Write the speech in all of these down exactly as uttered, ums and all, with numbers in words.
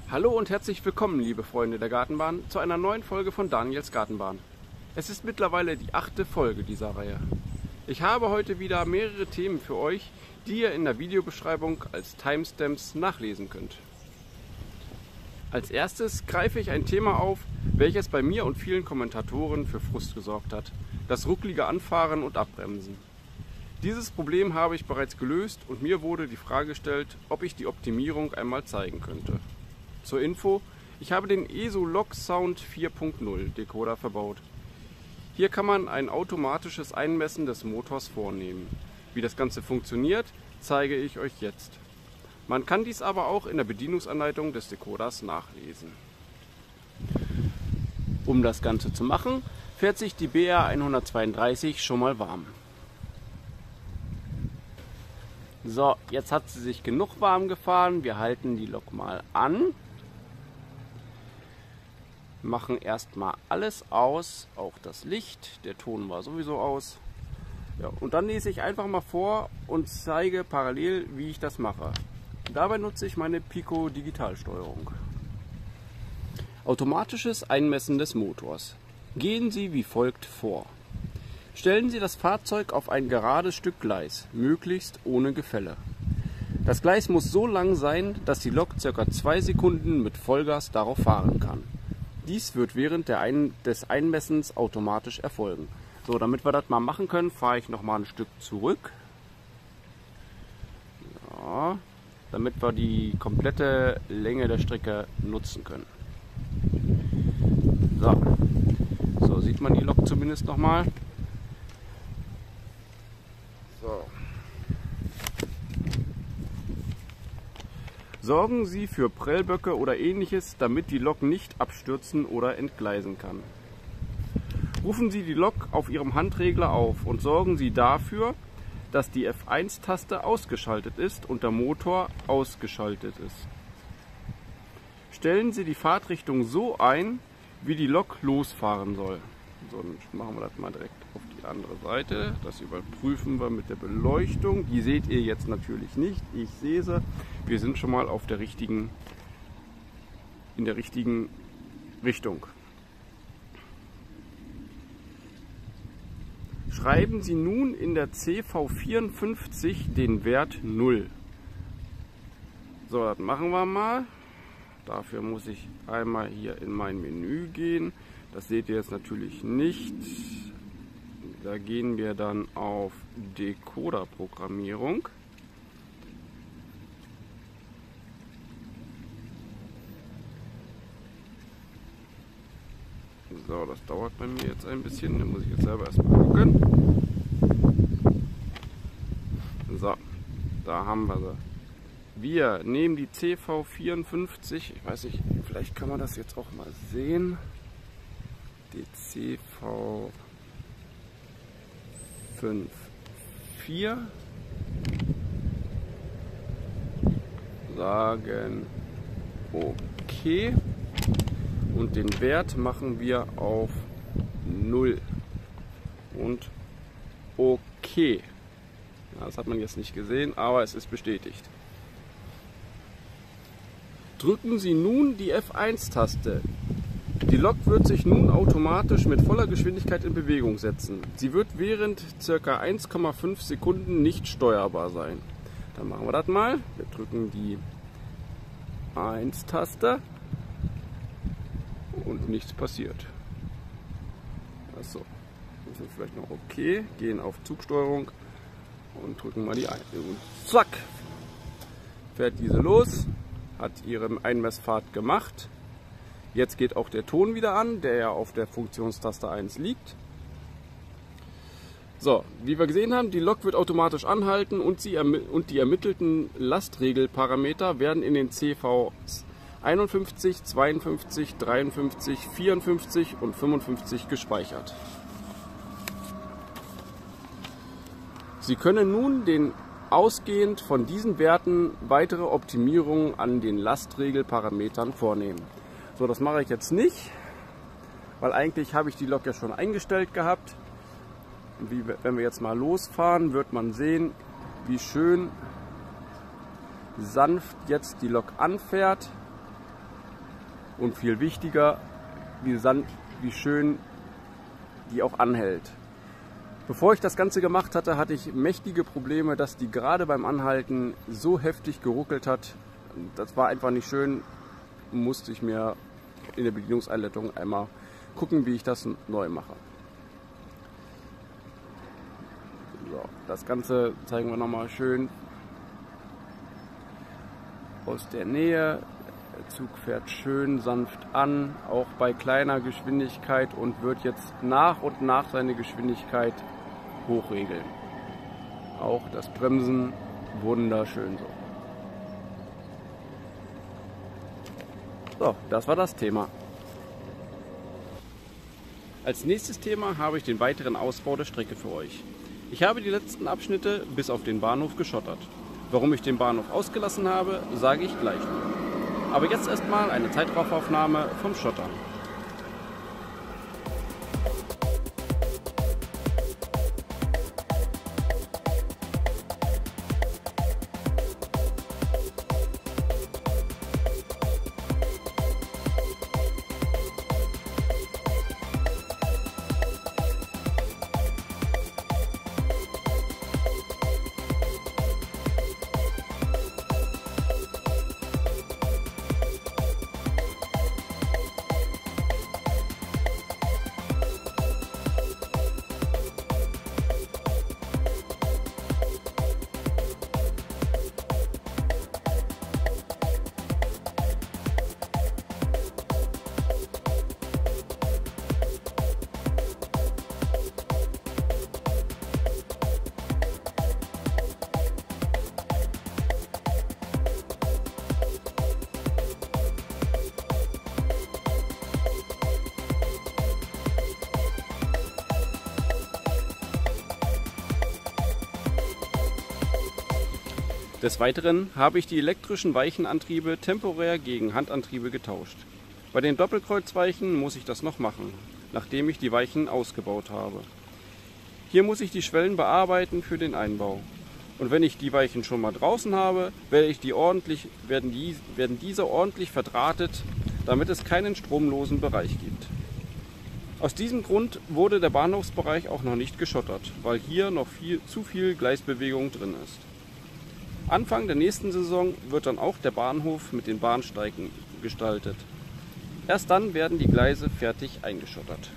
Hallo und herzlich willkommen, liebe Freunde der Gartenbahn, zu einer neuen Folge von Daniels Gartenbahn. Es ist mittlerweile die achte Folge dieser Reihe. Ich habe heute wieder mehrere Themen für euch, die ihr in der Videobeschreibung als Timestamps nachlesen könnt. Als erstes greife ich ein Thema auf, welches bei mir und vielen Kommentatoren für Frust gesorgt hat: das rucklige Anfahren und Abbremsen. Dieses Problem habe ich bereits gelöst und mir wurde die Frage gestellt, ob ich die Optimierung einmal zeigen könnte. Zur Info, ich habe den ESO Log Sound vier Punkt null Decoder verbaut. Hier kann man ein automatisches Einmessen des Motors vornehmen. Wie das Ganze funktioniert, zeige ich euch jetzt. Man kann dies aber auch in der Bedienungsanleitung des Decoders nachlesen. Um das Ganze zu machen, fährt sich die B R hundertzweiunddreißig schon mal warm. So, jetzt hat sie sich genug warm gefahren. Wir halten die Lok mal an. Machen erstmal alles aus, auch das Licht, der Ton war sowieso aus. Ja, und dann lese ich einfach mal vor und zeige parallel, wie ich das mache. Dabei nutze ich meine Pico Digitalsteuerung. Automatisches Einmessen des Motors. Gehen Sie wie folgt vor. Stellen Sie das Fahrzeug auf ein gerades Stück Gleis, möglichst ohne Gefälle. Das Gleis muss so lang sein, dass die Lok ca. zwei Sekunden mit Vollgas darauf fahren kann. Dies wird während der Ein- des Einmessens automatisch erfolgen. So, damit wir das mal machen können, fahre ich noch mal ein Stück zurück. Ja, damit wir die komplette Länge der Strecke nutzen können. So, so sieht man die Lok zumindest noch mal. So. Sorgen Sie für Prellböcke oder ähnliches, damit die Lok nicht abstürzen oder entgleisen kann. Rufen Sie die Lok auf Ihrem Handregler auf und sorgen Sie dafür, dass die F eins Taste ausgeschaltet ist und der Motor ausgeschaltet ist. Stellen Sie die Fahrtrichtung so ein, wie die Lok losfahren soll. So, dann machen wir das mal direkt auf die andere Seite. Das überprüfen wir mit der Beleuchtung. Die seht ihr jetzt natürlich nicht. Ich sehe sie. Wir sind schon mal auf der richtigen, in der richtigen Richtung. Schreiben Sie nun in der C V vierundfünfzig den Wert null. So, das machen wir mal. Dafür muss ich einmal hier in mein Menü gehen. Das seht ihr jetzt natürlich nicht. Da gehen wir dann auf Decoder-Programmierung. So, das dauert bei mir jetzt ein bisschen. Da muss ich jetzt selber erstmal gucken. So, da haben wir sie. Wir nehmen die C V vierundfünfzig. Ich weiß nicht, vielleicht kann man das jetzt auch mal sehen. Die C V fünf vier, sagen OK und den Wert machen wir auf null und OK. Ja, das hat man jetzt nicht gesehen, aber es ist bestätigt. Drücken Sie nun die F eins Taste. Die Lok wird sich nun automatisch mit voller Geschwindigkeit in Bewegung setzen. Sie wird während ca. eins Komma fünf Sekunden nicht steuerbar sein. Dann machen wir das mal. Wir drücken die eins Taste und nichts passiert. Achso, das ist vielleicht noch okay. Gehen auf Zugsteuerung und drücken mal die eins. Und zack! Fährt diese los, hat ihre Einmessfahrt gemacht. Jetzt geht auch der Ton wieder an, der ja auf der Funktionstaste eins liegt. So, wie wir gesehen haben, die Lok wird automatisch anhalten und, sie und die ermittelten Lastregelparameter werden in den C Vs einundfünfzig, zweiundfünfzig, dreiundfünfzig, vierundfünfzig und fünfundfünfzig gespeichert. Sie können nun den ausgehend von diesen Werten weitere Optimierungen an den Lastregelparametern vornehmen. So, das mache ich jetzt nicht, weil eigentlich habe ich die Lok ja schon eingestellt gehabt. Und wie, wenn wir jetzt mal losfahren, wird man sehen, wie schön sanft jetzt die Lok anfährt. und viel wichtiger, wie, san wie schön die auch anhält. Bevor ich das Ganze gemacht hatte, hatte ich mächtige Probleme, dass die gerade beim Anhalten so heftig geruckelt hat. Das war einfach nicht schön, musste ich mir in der Bedienungseinleitung einmal gucken, wie ich das neu mache. So, das Ganze zeigen wir nochmal schön aus der Nähe. Der Zug fährt schön sanft an, auch bei kleiner Geschwindigkeit, und wird jetzt nach und nach seine Geschwindigkeit hochregeln. Auch das Bremsen wunderschön so. So, das war das Thema. Als nächstes Thema habe ich den weiteren Ausbau der Strecke für euch. Ich habe die letzten Abschnitte bis auf den Bahnhof geschottert. Warum ich den Bahnhof ausgelassen habe, sage ich gleich noch. Aber jetzt erstmal eine Zeitrafferaufnahme vom Schottern. Des Weiteren habe ich die elektrischen Weichenantriebe temporär gegen Handantriebe getauscht. Bei den Doppelkreuzweichen muss ich das noch machen, nachdem ich die Weichen ausgebaut habe. Hier muss ich die Schwellen bearbeiten für den Einbau. Und wenn ich die Weichen schon mal draußen habe, werde ich die ordentlich, werden, die, werden diese ordentlich verdrahtet, damit es keinen stromlosen Bereich gibt. Aus diesem Grund wurde der Bahnhofsbereich auch noch nicht geschottert, weil hier noch viel, zu viel Gleisbewegung drin ist. Anfang der nächsten Saison wird dann auch der Bahnhof mit den Bahnsteigen gestaltet. Erst dann werden die Gleise fertig eingeschottert.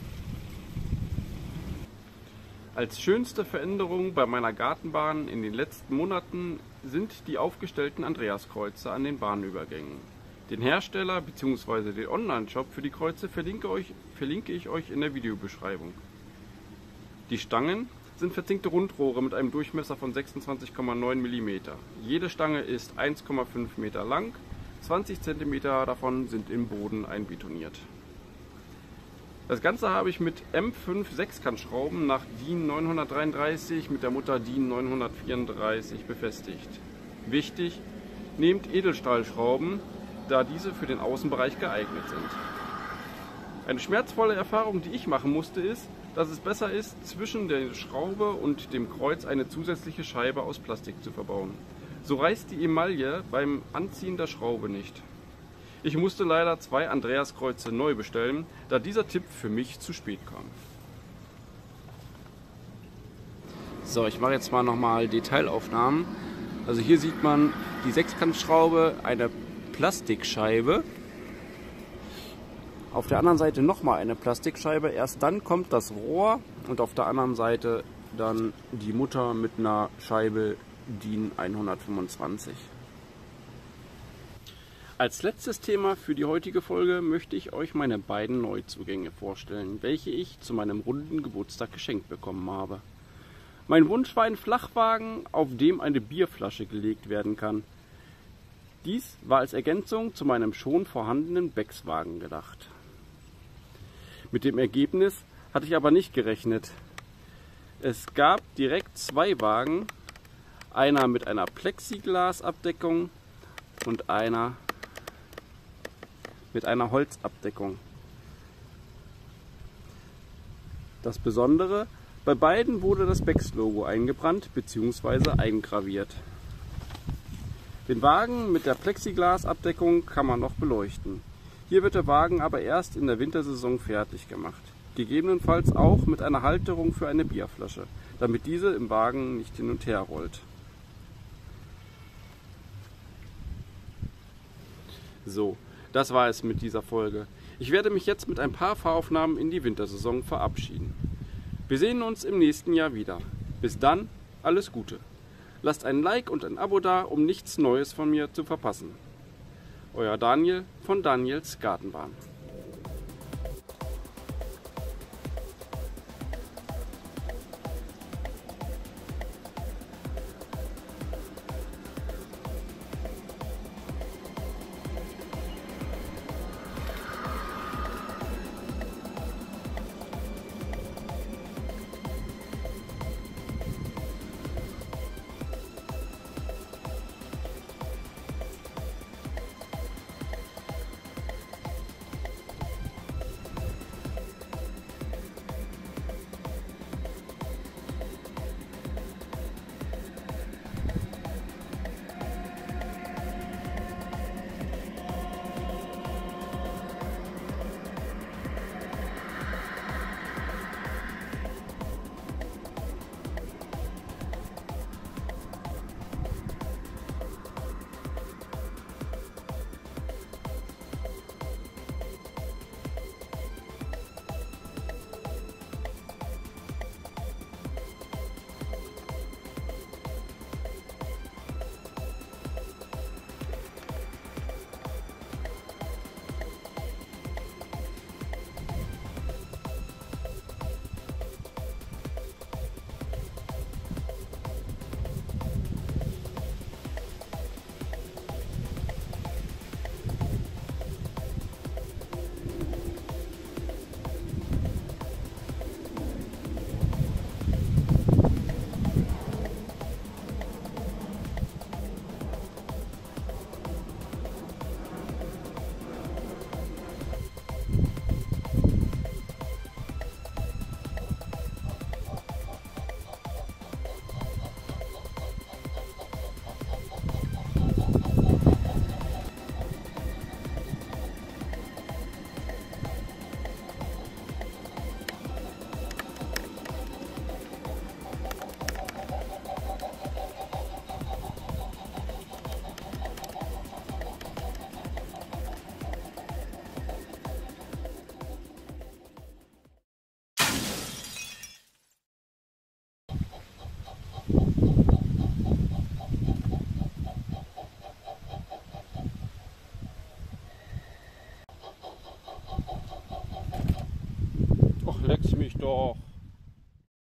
Als schönste Veränderung bei meiner Gartenbahn in den letzten Monaten sind die aufgestellten Andreaskreuze an den Bahnübergängen. Den Hersteller bzw. den Online-Shop für die Kreuze verlinke, euch, verlinke ich euch in der Videobeschreibung. Die Stangen sind verzinkte Rundrohre mit einem Durchmesser von sechsundzwanzig Komma neun Millimeter. Jede Stange ist eins Komma fünf Meter lang, zwanzig Zentimeter davon sind im Boden einbetoniert. Das Ganze habe ich mit M fünf Sechskantschrauben nach DIN neunhundertdreiunddreißig mit der Mutter DIN neunhundertvierunddreißig befestigt. Wichtig, nehmt Edelstahlschrauben, da diese für den Außenbereich geeignet sind. Eine schmerzvolle Erfahrung, die ich machen musste, ist, dass es besser ist, zwischen der Schraube und dem Kreuz eine zusätzliche Scheibe aus Plastik zu verbauen. So reißt die Emaille beim Anziehen der Schraube nicht. Ich musste leider zwei Andreaskreuze neu bestellen, da dieser Tipp für mich zu spät kam. So, ich mache jetzt mal nochmal Detailaufnahmen. Also hier sieht man die Sechskantschraube, eine Plastikscheibe. Auf der anderen Seite nochmal eine Plastikscheibe. Erst dann kommt das Rohr und auf der anderen Seite dann die Mutter mit einer Scheibe DIN hundertfünfundzwanzig. Als letztes Thema für die heutige Folge möchte ich euch meine beiden Neuzugänge vorstellen, welche ich zu meinem runden Geburtstag geschenkt bekommen habe. Mein Wunsch war ein Flachwagen, auf dem eine Bierflasche gelegt werden kann. Dies war als Ergänzung zu meinem schon vorhandenen Becks-Wagen gedacht. Mit dem Ergebnis hatte ich aber nicht gerechnet. Es gab direkt zwei Wagen, einer mit einer Plexiglasabdeckung und einer mit einer Holzabdeckung. Das Besondere, bei beiden wurde das Becks-Logo eingebrannt bzw. eingraviert. Den Wagen mit der Plexiglasabdeckung kann man noch beleuchten. Hier wird der Wagen aber erst in der Wintersaison fertig gemacht. Gegebenenfalls auch mit einer Halterung für eine Bierflasche, damit diese im Wagen nicht hin und her rollt. So, das war es mit dieser Folge. Ich werde mich jetzt mit ein paar Fahraufnahmen in die Wintersaison verabschieden. Wir sehen uns im nächsten Jahr wieder. Bis dann, alles Gute. Lasst ein Like und ein Abo da, um nichts Neues von mir zu verpassen. Euer Daniel von Daniels Gartenbahn.